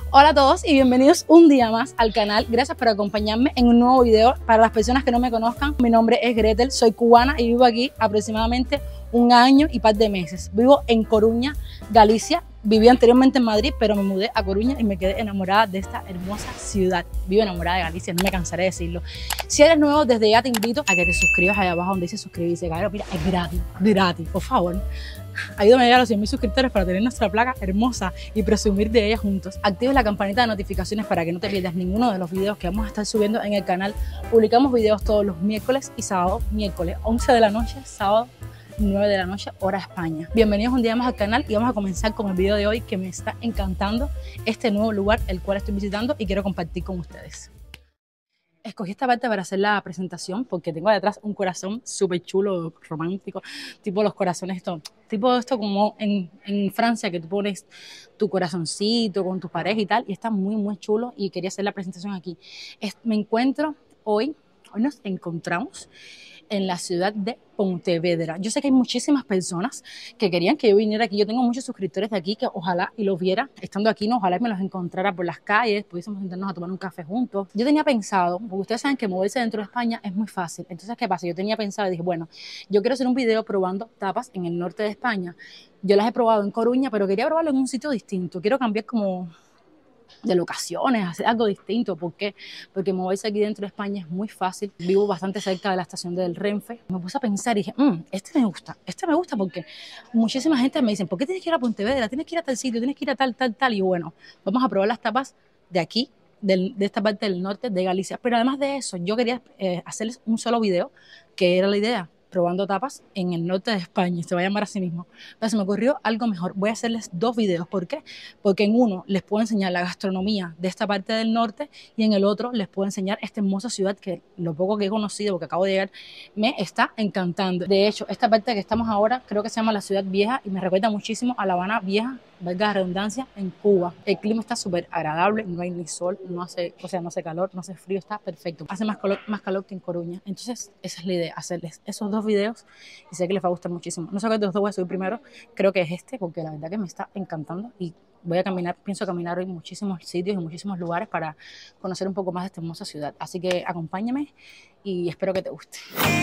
Hola a todos y bienvenidos un día más al canal. Gracias por acompañarme en un nuevo video. Para las personas que no me conozcan, mi nombre es Gretel, soy cubana y vivo aquí aproximadamente un año y par de meses. Vivo en Coruña, Galicia. Viví anteriormente en Madrid, pero me mudé a Coruña y me quedé enamorada de esta hermosa ciudad. Vivo enamorada de Galicia, no me cansaré de decirlo. Si eres nuevo, desde ya te invito a que te suscribas allá abajo donde dice suscribirse. Cabrón, mira, es gratis, por favor. Ayúdame a llegar a los 100.000 suscriptores para tener nuestra placa hermosa y presumir de ella juntos. Activa la campanita de notificaciones para que no te pierdas ninguno de los videos que vamos a estar subiendo en el canal. Publicamos videos todos los miércoles y sábados. Miércoles 11 de la noche, sábado 9 de la noche, hora España. Bienvenidos un día más al canal y vamos a comenzar con el video de hoy que me está encantando este nuevo lugar el cual estoy visitando y quiero compartir con ustedes. Escogí esta parte para hacer la presentación porque tengo detrás un corazón súper chulo, romántico, tipo los corazones, tipo esto como en Francia que tú pones tu corazoncito con tu pareja y tal, y está muy chulo y quería hacer la presentación aquí. Me encuentro hoy nos encontramos en la ciudad de Pontevedra. Yo sé que hay muchísimas personas que querían que yo viniera aquí. Yo tengo muchos suscriptores de aquí que ojalá y los viera estando aquí, no, ojalá y me los encontrara por las calles, pudiésemos sentarnos a tomar un café juntos. Yo tenía pensado, porque ustedes saben que moverse dentro de España es muy fácil. Entonces, ¿qué pasa? Yo tenía pensado y dije, bueno, yo quiero hacer un video probando tapas en el norte de España. Yo las he probado en Coruña, pero quería probarlo en un sitio distinto. Quiero cambiar como de locaciones, hacer algo distinto. ¿Por qué? Porque moverse aquí dentro de España es muy fácil. Vivo bastante cerca de la estación del Renfe. Me puse a pensar y dije, este me gusta porque muchísima gente me dice, ¿por qué tienes que ir a Pontevedra? Tienes que ir a tal sitio, tienes que ir a tal. Y bueno, vamos a probar las tapas de aquí, de esta parte del norte de Galicia. Pero además de eso, yo quería hacerles un solo video, que era la idea, probando tapas en el norte de España, se va a llamar así mismo. Pero se me ocurrió algo mejor, voy a hacerles dos videos. ¿Por qué? Porque en uno les puedo enseñar la gastronomía de esta parte del norte y en el otro les puedo enseñar esta hermosa ciudad que lo poco que he conocido, porque acabo de llegar, me está encantando. De hecho, esta parte que estamos ahora creo que se llama la Ciudad Vieja y me recuerda muchísimo a La Habana Vieja, valga la redundancia, en Cuba. El clima está súper agradable, no hay ni sol, no hace calor, no hace frío, está perfecto. Hace más calor que en Coruña. Entonces, esa es la idea, hacerles esos dos videos y sé que les va a gustar muchísimo. No sé cuál de los dos voy a subir primero, creo que es este, porque la verdad que me está encantando y voy a caminar, pienso caminar hoy en muchísimos sitios y muchísimos lugares para conocer un poco más de esta hermosa ciudad. Así que acompáñame y espero que te guste.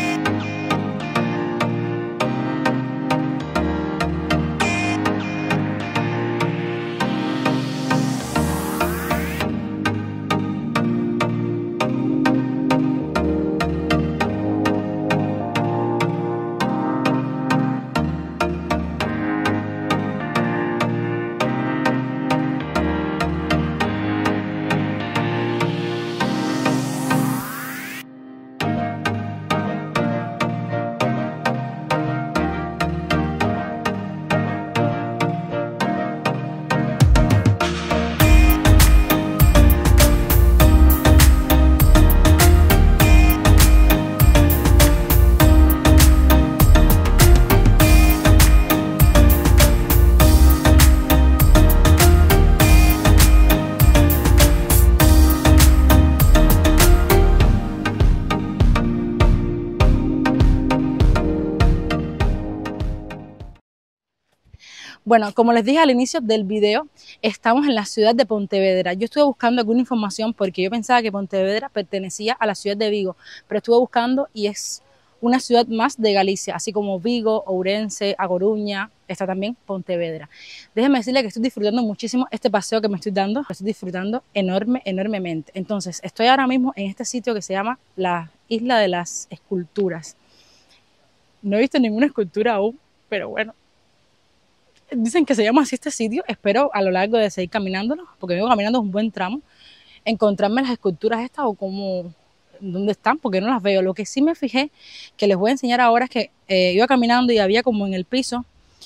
Bueno, como les dije al inicio del video, estamos en la ciudad de Pontevedra. Yo estuve buscando alguna información porque yo pensaba que Pontevedra pertenecía a la ciudad de Vigo, pero estuve buscando y es una ciudad más de Galicia, así como Vigo, Ourense, A Coruña, está también Pontevedra. Déjenme decirles que estoy disfrutando muchísimo este paseo que me estoy dando, lo estoy disfrutando enormemente. Entonces, estoy ahora mismo en este sitio que se llama la Isla de las Esculturas. No he visto ninguna escultura aún, pero bueno. Dicen que se llama así este sitio, espero a lo largo de seguir caminándolo, porque vengo caminando un buen tramo, encontrarme las esculturas estas o como dónde están, porque no las veo. Lo que sí me fijé, que les voy a enseñar ahora, es que iba caminando y había como en el piso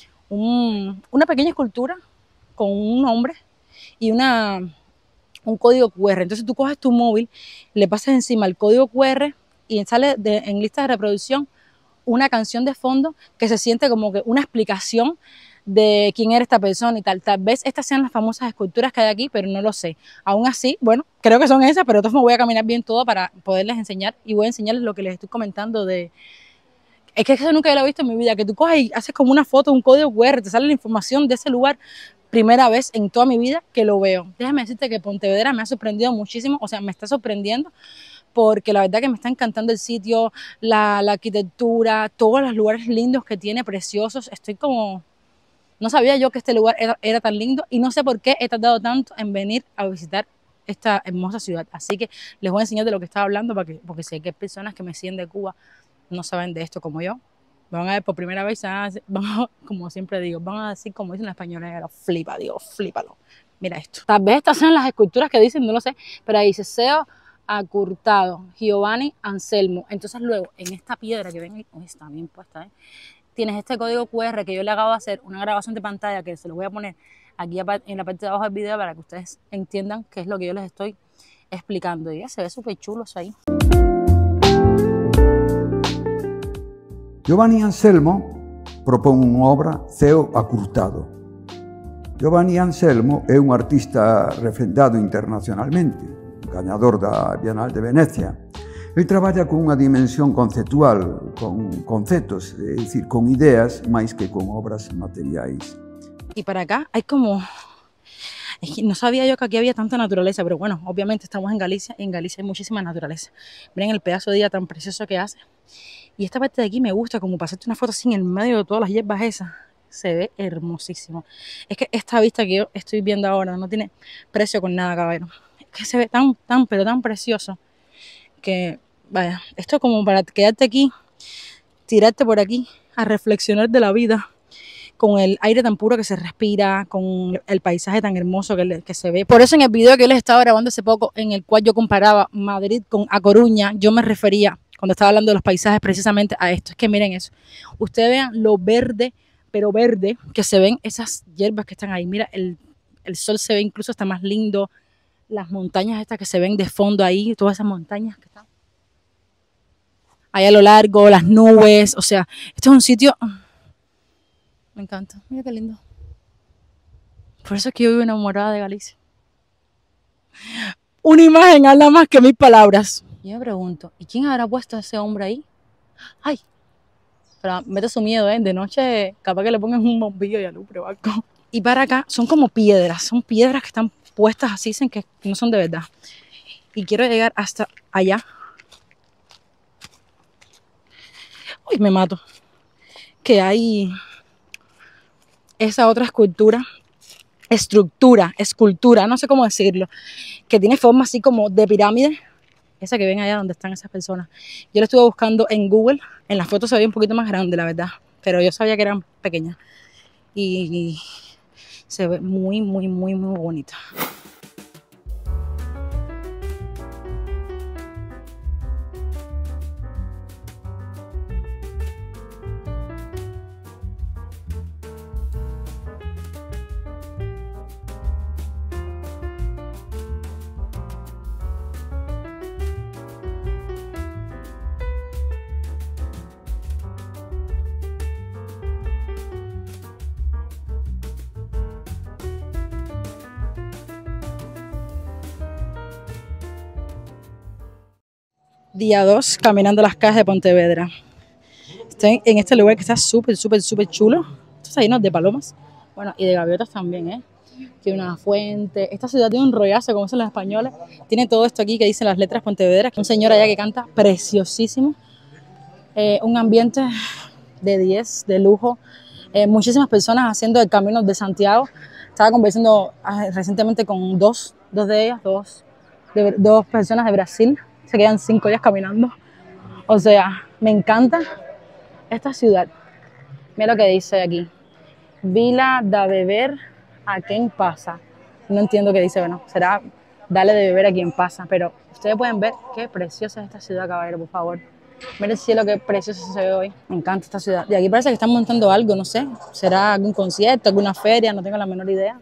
una pequeña escultura con un hombre y un código QR. Entonces tú coges tu móvil, le pasas encima el código QR y sale en lista de reproducción una canción de fondo que se siente como que una explicación de quién era esta persona y tal. Tal vez estas sean las famosas esculturas que hay aquí, pero no lo sé. Aún así, bueno, creo que son esas, pero entonces me voy a caminar bien todo para poderles enseñar y voy a enseñarles lo que les estoy comentando de... Es que eso nunca lo he visto en mi vida, que tú coges y haces como una foto, un código QR, te sale la información de ese lugar primera vez en toda mi vida que lo veo. Déjame decirte que Pontevedra me ha sorprendido muchísimo, o sea, me está sorprendiendo porque la verdad que me está encantando el sitio, la arquitectura, todos los lugares lindos que tiene, preciosos. Estoy como, no sabía yo que este lugar era tan lindo y no sé por qué he tardado tanto en venir a visitar esta hermosa ciudad. Así que les voy a enseñar de lo que estaba hablando porque sé que hay personas que me siguen de Cuba no saben de esto como yo. Me van a ver por primera vez, como siempre digo, van a decir como dicen los españoles, flipa, digo, flípalo. Mira esto. Tal vez estas sean las esculturas que dicen, no lo sé, pero ahí dice Seo Acurtado, Giovanni Anselmo. Entonces luego, en esta piedra que ven ahí, está bien puesta, tienes este código QR que yo le acabo de hacer, una grabación de pantalla que se lo voy a poner aquí en la parte de abajo del video para que ustedes entiendan qué es lo que yo les estoy explicando. Y ya se ve súper chulo eso ahí. Giovanni Anselmo propone unha obra Ceo Acurtado. Giovanni Anselmo é un artista refrendado internacionalmente, gañador da Bienal de Venecia. Ele traballa con unha dimensión conceptual, con conceptos, é dicir, con ideas, máis que con obras materiais. Y para acá hay como... Es que no sabía yo que aquí había tanta naturaleza, pero bueno, obviamente estamos en Galicia y en Galicia hay muchísima naturaleza. Miren el pedazo de día tan precioso que hace. Y esta parte de aquí me gusta, como para hacerte una foto así en el medio de todas las hierbas esas. Se ve hermosísimo. Es que esta vista que yo estoy viendo ahora no tiene precio con nada, caballero. Es que se ve pero tan precioso que, vaya, esto es como para quedarte aquí, tirarte por aquí a reflexionar de la vida, con el aire tan puro que se respira, con el paisaje tan hermoso que se ve. Por eso en el video que yo les estaba grabando hace poco, en el cual yo comparaba Madrid con A Coruña, yo me refería, cuando estaba hablando de los paisajes, precisamente a esto. Es que miren eso. Ustedes vean lo verde, pero verde, que se ven esas hierbas que están ahí. Mira, el sol se ve incluso hasta más lindo. Las montañas estas que se ven de fondo ahí, todas esas montañas que están ahí a lo largo, las nubes. O sea, esto es un sitio... Me encanta. Mira qué lindo. Por eso es que yo vivo enamorada de Galicia. Una imagen habla más que 1000 palabras. Yo me pregunto, ¿y quién habrá puesto a ese hombre ahí? ¡Ay! Pero mete su miedo, ¿eh? De noche capaz que le pongan un bombillo y alumbre o algo. Y para acá son como piedras. Son piedras que están puestas así, dicen que no son de verdad. Y quiero llegar hasta allá. ¡Uy! Me mato. Que hay esa otra escultura, no sé cómo decirlo, que tiene forma así como de pirámide, esa que ven allá donde están esas personas. Yo la estuve buscando en Google, en las fotos se veía un poquito más grande, la verdad, pero yo sabía que eran pequeñas y se ve muy, muy, muy, muy bonita. Día 2, caminando las calles de Pontevedra. Estoy en este lugar que está súper, súper, súper chulo. Esto está lleno de palomas. Bueno, y de gaviotas también, ¿eh? Tiene una fuente. Esta ciudad tiene un rollazo, como dicen los españoles. Tiene todo esto aquí que dicen las letras Pontevedra. Un señor allá que canta preciosísimo. Un ambiente de 10, de lujo. Muchísimas personas haciendo el Camino de Santiago. Estaba conversando recientemente con dos de ellas, dos personas de Brasil. Se quedan 5 días caminando. O sea, me encanta esta ciudad. Mira lo que dice aquí. Vila da beber a quien pasa. No entiendo qué dice, bueno, será darle de beber a quien pasa. Pero ustedes pueden ver qué preciosa es esta ciudad, caballero, por favor. Mira el cielo, qué precioso se ve hoy. Me encanta esta ciudad. Y aquí parece que están montando algo, no sé. Será algún concierto, alguna feria, no tengo la menor idea.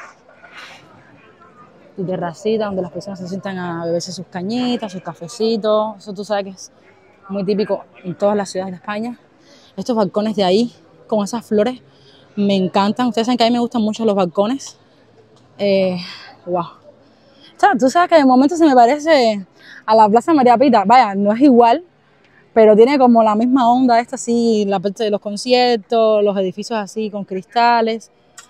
Tu terracita donde las personas se sientan a beberse sus cañitas, sus cafecitos. Eso tú sabes que es muy típico en todas las ciudades de España. Estos balcones de ahí, con esas flores, me encantan. Ustedes saben que a mí me gustan mucho los balcones. Wow. O sea, tú sabes que de momento se me parece a la Plaza María Pita. Vaya, no es igual, pero tiene como la misma onda esta así, la parte de los conciertos, los edificios así con cristales.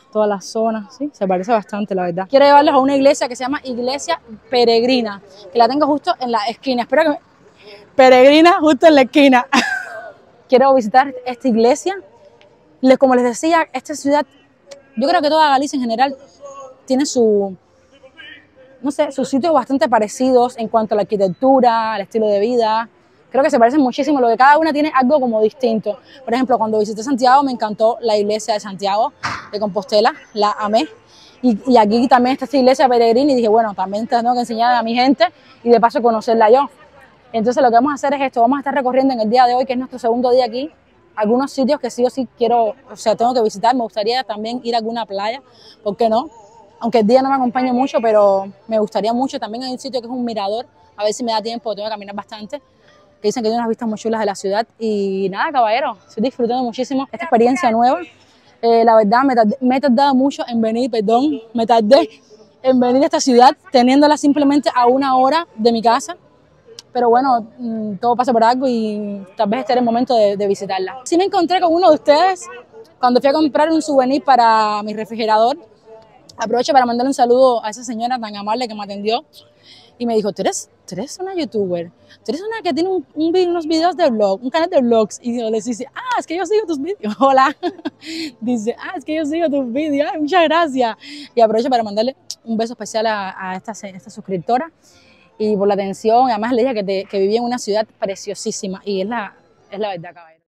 toda la zona, sí, se parece bastante, la verdad. Quiero llevarlos a una iglesia que se llama Iglesia Peregrina, que la tengo justo en la esquina. Espero que me... Peregrina justo en la esquina. Quiero visitar esta iglesia. Como les decía, esta ciudad, yo creo que toda Galicia en general tiene sus sitios bastante parecidos en cuanto a la arquitectura, al estilo de vida. Creo que se parecen muchísimo, lo que cada una tiene algo como distinto. Por ejemplo, cuando visité Santiago me encantó la iglesia de Santiago de Compostela, la amé. Y aquí también está esta iglesia peregrina y dije, bueno, también tengo que enseñar a mi gente y de paso conocerla yo. Entonces lo que vamos a hacer es esto, vamos a estar recorriendo en el día de hoy, que es nuestro segundo día aquí, algunos sitios que sí o sí quiero, o sea, tengo que visitar. Me gustaría también ir a alguna playa, ¿por qué no? Aunque el día no me acompañe mucho, pero me gustaría mucho. También hay un sitio que es un mirador, a ver si me da tiempo, tengo que caminar bastante, que dicen que tiene unas vistas muy chulas de la ciudad. Y nada, caballero, estoy disfrutando muchísimo esta experiencia nueva. La verdad, me he tardado mucho en venir, me tardé en venir a esta ciudad, teniéndola simplemente a 1 hora de mi casa. Pero bueno, todo pasa por algo y tal vez este era el momento de visitarla. Sí me encontré con uno de ustedes cuando fui a comprar un souvenir para mi refrigerador. Aprovecho para mandarle un saludo a esa señora tan amable que me atendió y me dijo, ¿tú eres una youtuber? ¿Tú eres una que tiene unos videos de vlog, un canal de vlogs? Y yo les dice, es que yo sigo tus vídeos. Hola. Dice, es que yo sigo tus vídeos. Ay, muchas gracias. Y aprovecho para mandarle un beso especial a esta suscriptora y por la atención. Además le dije que vivía en una ciudad preciosísima y es la verdad, caballero.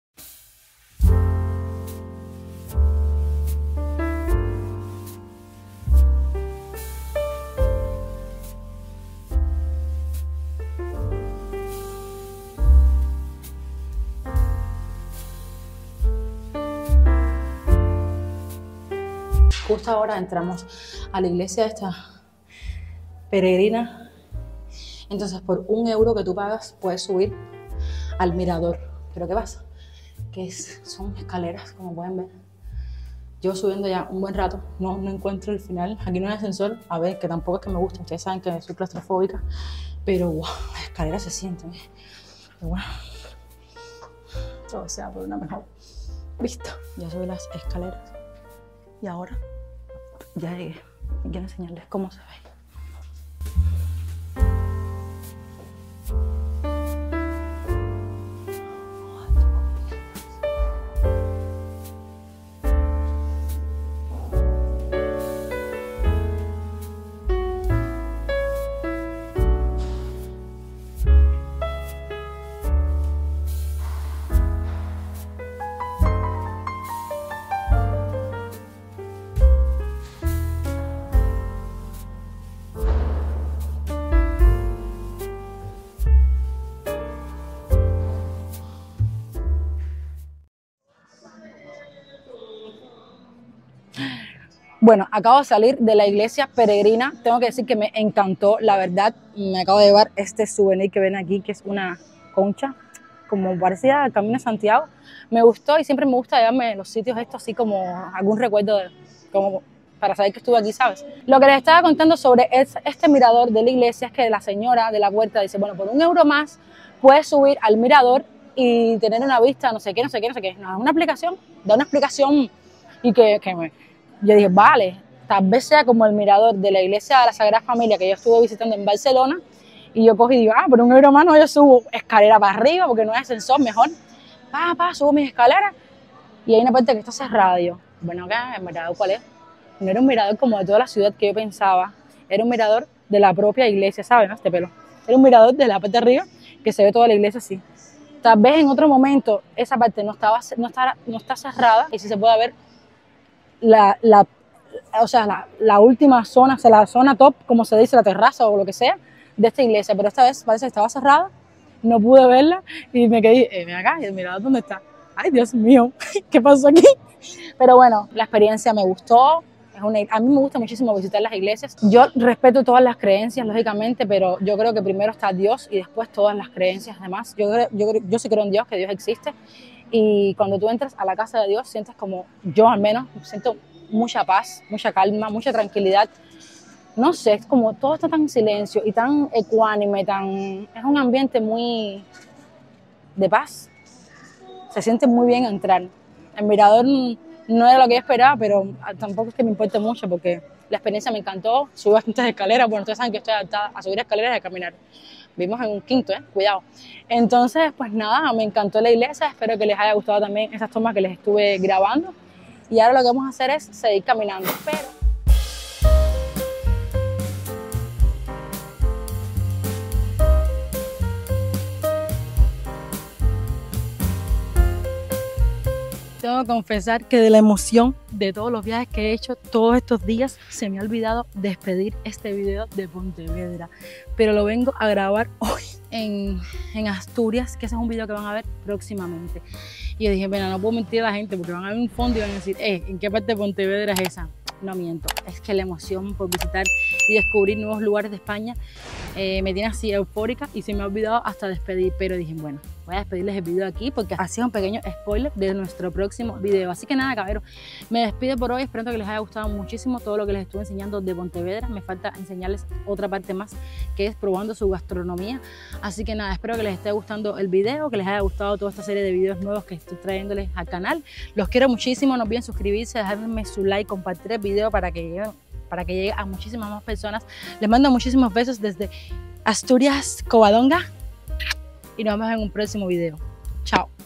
Justo ahora entramos a la iglesia esta peregrina. Entonces, por 1 euro que tú pagas, puedes subir al mirador. ¿Pero qué pasa? Que son escaleras, como pueden ver. Yo subiendo ya un buen rato, no encuentro el final. Aquí no hay ascensor, a ver, que tampoco es que me guste. Ustedes saben que soy claustrofóbica, pero wow, las escaleras se sienten. Pero bueno, todo sea por una mejor vista. Ya subí las escaleras y ahora ya llegué. Quiero enseñarles cómo se ve. Bueno, acabo de salir de la iglesia peregrina. Tengo que decir que me encantó, la verdad. Me acabo de llevar este souvenir que ven aquí, que es una concha, como parecida al Camino de Santiago. Me gustó y siempre me gusta llevarme los sitios estos así como algún recuerdo, como para saber que estuve aquí, ¿sabes? Lo que les estaba contando sobre este mirador de la iglesia es que la señora de la puerta dice, bueno, por 1 euro más puedes subir al mirador y tener una vista, no sé qué. No, es una aplicación, da una explicación y yo dije, vale, tal vez sea como el mirador de la iglesia de la Sagrada Familia que yo estuve visitando en Barcelona y yo cogí y digo, por 1 euro más no, yo subo escalera para arriba porque no hay ascensor, mejor, subo mis escaleras y hay una parte que está cerrada. Y yo, bueno, ¿qué? ¿El mirador cuál es? No era un mirador como de toda la ciudad que yo pensaba, era un mirador de la propia iglesia, ¿saben? Este pelo. Era un mirador de la parte de arriba que se ve toda la iglesia así. Tal vez en otro momento esa parte no está cerrada y si se puede ver la última zona, o sea, la zona top, como se dice, la terraza o lo que sea, de esta iglesia. Pero esta vez parece que estaba cerrada, no pude verla y me quedé, ven acá, y el mirador, ¿dónde está? Ay, Dios mío, ¿qué pasó aquí? Pero bueno, la experiencia me gustó. A mí me gusta muchísimo visitar las iglesias. Yo respeto todas las creencias, lógicamente, pero yo creo que primero está Dios y después todas las creencias demás. Yo sí creo en Dios, que Dios existe. Y cuando tú entras a la casa de Dios, sientes como, yo al menos, siento mucha paz, mucha calma, mucha tranquilidad. No sé, es como todo está tan en silencio y tan ecuánime, es un ambiente muy de paz. Se siente muy bien entrar. El mirador No era lo que yo esperaba, pero tampoco es que me importe mucho porque la experiencia me encantó. Subí bastantes escaleras. Bueno, ustedes saben que estoy adaptada a subir escaleras y a caminar. Vivimos en un quinto, cuidado. Entonces, pues nada, me encantó la iglesia. Espero que les haya gustado también esas tomas que les estuve grabando. Y ahora lo que vamos a hacer es seguir caminando. Pero tengo que confesar que de la emoción de todos los viajes que he hecho todos estos días, se me ha olvidado despedir este video de Pontevedra. Pero lo vengo a grabar hoy en Asturias, que ese es un video que van a ver próximamente. Y yo dije, bueno, no puedo mentir a la gente porque van a ver un fondo y van a decir, ¿en qué parte de Pontevedra es esa? No miento, es que la emoción por visitar y descubrir nuevos lugares de España me tiene así eufórica y se me ha olvidado hasta despedir, pero dije, bueno, voy a despedirles el video aquí porque ha sido un pequeño spoiler de nuestro próximo video. Así que nada, caballeros, me despido por hoy, espero que les haya gustado muchísimo todo lo que les estuve enseñando de Pontevedra. Me falta enseñarles otra parte más, que es probando su gastronomía. Así que nada, espero que les esté gustando el video, que les haya gustado toda esta serie de videos nuevos que estoy trayéndoles al canal. Los quiero muchísimo, no olviden suscribirse, dejarme su like, compartir el video para que llegue a muchísimas más personas. Les mando muchísimos besos desde Asturias, Covadonga, y nos vemos en un próximo video. Chao.